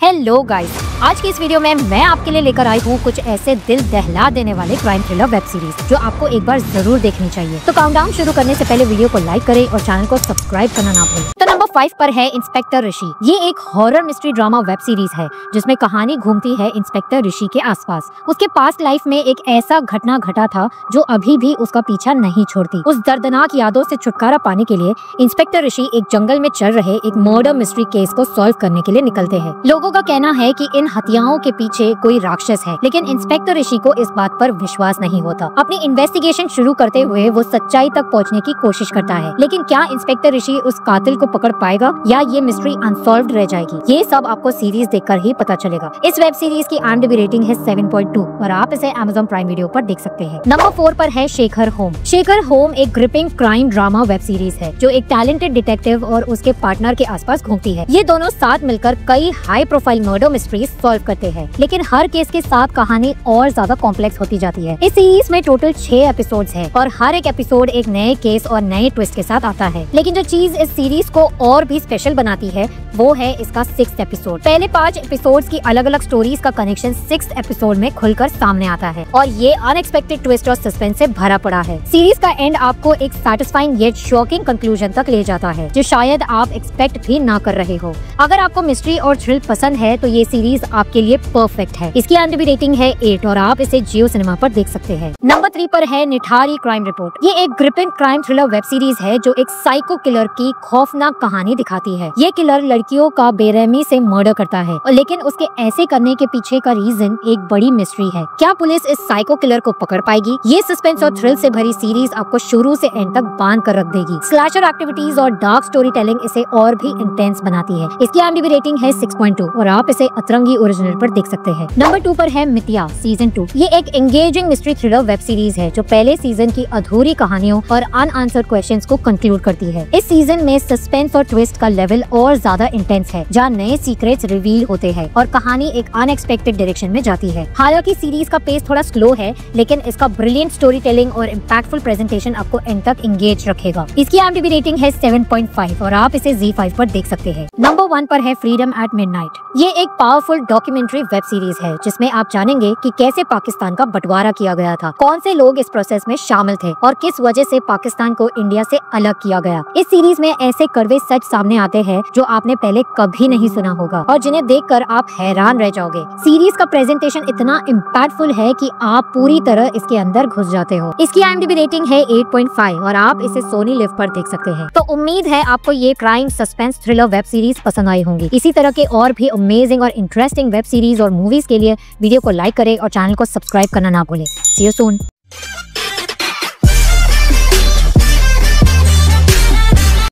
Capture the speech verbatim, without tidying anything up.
Hello guys, आज की इस वीडियो में मैं आपके लिए लेकर आई हूँ कुछ ऐसे दिल दहला देने वाले क्राइम थ्रिलर वेब सीरीज जो आपको एक बार जरूर देखनी चाहिए। तो काउंटडाउन शुरू करने से पहले वीडियो को लाइक करें और चैनल को सब्सक्राइब करना ना भूलें। तो नंबर फाइव पर है इंस्पेक्टर ऋषि। ये एक horror mystery drama web series है जिसमें कहानी घूमती है इंस्पेक्टर ऋषि के आसपास। उसके पास्ट लाइफ में एक ऐसा घटना घटा था जो अभी भी उसका पीछा नहीं छोड़ती। उस दर्दनाक यादों से छुटकारा पाने के लिए इंस्पेक्टर ऋषि एक जंगल में चल रहे एक मर्डर मिस्ट्री केस को सॉल्व करने के लिए निकलते हैं। लोगों का कहना है कि इन हत्याओं के पीछे कोई राक्षस है, लेकिन इंस्पेक्टर ऋषि को इस बात पर विश्वास नहीं होता। अपनी इन्वेस्टिगेशन शुरू करते हुए वो सच्चाई तक पहुंचने की कोशिश करता है, लेकिन क्या इंस्पेक्टर ऋषि उस कातिल को पकड़ पाएगा या ये मिस्ट्री अनसॉल्व्ड रह जाएगी? ये सब आपको सीरीज देखकर ही पता चलेगा। इस वेब सीरीज की आईएमडीबी रेटिंग है सेवन पॉइंट टू और आप इसे अमेज़न प्राइम वीडियो पर देख सकते हैं। नंबर फोर पर है शेखर होम। शेखर होम एक gripping crime drama web series है जो एक टैलेंटेड डिटेक्टिव और उसके पार्टनर के आसपास घूमती है। ये दोनों साथ मिलकर कई high profile murder mysteries solve करते हैं, लेकिन हर केस के साथ कहानी और ज्यादा कॉम्प्लेक्स होती जाती है। इस सीरीज में टोटल छह एपिसोड्स हैं और हर एक एपिसोड एक नए केस और नए ट्विस्ट के साथ आता है। लेकिन जो चीज इस सीरीज को और भी स्पेशल बनाती है वो है इसका सिक्स्थ एपिसोड। पहले पांच एपिसोड्स की अलग अलग स्टोरीज का कनेक्शन सिक्स्थ एपिसोड में खुलकर सामने आता है और ये अनएक्सपेक्टेड ट्विस्ट और सस्पेंस से भरा पड़ा है। सीरीज का एंड आपको एक सैटिस्फाइंग येट शॉकिंग कंक्लूजन तक ले जाता है जो शायद आप एक्सपेक्ट भी ना कर रहे हो। अगर आपको मिस्ट्री और थ्रिल पसंद है तो ये सीरीज आपके लिए परफेक्ट है। इसकी आईएमडीबी रेटिंग है एट और आप इसे जियो सिनेमा पर देख सकते हैं। नंबर थ्री पर है निठारी क्राइम रिपोर्ट। ये एक gripping crime thriller web series है जो एक साइको किलर की खौफनाक कहानी दिखाती है। ये किलर लड़कियों का बेरहमी से मर्डर करता है और लेकिन उसके ऐसे करने के पीछे का रीजन एक बड़ी मिस्ट्री है। क्या पुलिस इस साइको किलर को पकड़ पाएगी? ये सस्पेंस और थ्रिल से भरी सीरीज आपको शुरू से एंड तक बांध कर रख देगी। स्लैशर एक्टिविटीज और डार्क स्टोरी टेलिंग इसे और भी इंटेंस बनाती है। इसकी आईएमडीबी रेटिंग है सिक्स पॉइंट टू और आप इसे अतरंगी ओरिजिनल पर देख सकते हैं। नंबर टू पर है मितिया सीजन टू। ये एक engaging mystery thriller web series है जो पहले सीजन की अधूरी कहानियों और अनआंसर्ड क्वेश्चंस को कंक्लूड करती है। इस सीजन में सस्पेंस और ट्विस्ट का लेवल और ज्यादा इंटेंस है, जहाँ नए सीक्रेट्स रिवील होते हैं और कहानी एक अनएक्सपेक्टेड डायरेक्शन में जाती है। हालांकि सीरीज का पेस थोड़ा स्लो है, लेकिन इसका ब्रिलियंट स्टोरी टेलिंग और इम्पैक्टफुल प्रेजेंटेशन आपको एंड तक एंगेज रखेगा। इसकी आईएमडीबी रेटिंग है सेवन पॉइंट फाइव और आप इसे ज़ी फाइव पर देख सकते हैं। नंबर वन पर है फ्रीडम एट मिडनाइट। ये एक पावरफुल डॉक्यूमेंट्री वेब सीरीज है जिसमें आप जानेंगे कि कैसे पाकिस्तान का बंटवारा किया गया था, कौन से लोग इस प्रोसेस में शामिल थे और किस वजह से पाकिस्तान को इंडिया से अलग किया गया। इस सीरीज में ऐसे कड़वे सच सामने आते हैं जो आपने पहले कभी नहीं सुना होगा और जिन्हें देखकर आप हैरान रह जाओगे। सीरीज का प्रेजेंटेशन इतना इम्पैक्टफुल है कि आप पूरी तरह इसके अंदर घुस जाते हो। इसकी आईएमडीबी रेटिंग है एट पॉइंट फाइव और आप इसे सोनी लिव पर देख सकते हैं। तो उम्मीद है आपको ये crime suspense thriller web series पसंद आई होंगी। इसी तरह के और भी अमेजिंग और इंटरेस्टिंग वेब सीरीज और मूवीज के लिए वीडियो को लाइक करें और चैनल को सब्सक्राइब करना ना भूलें। See you soon.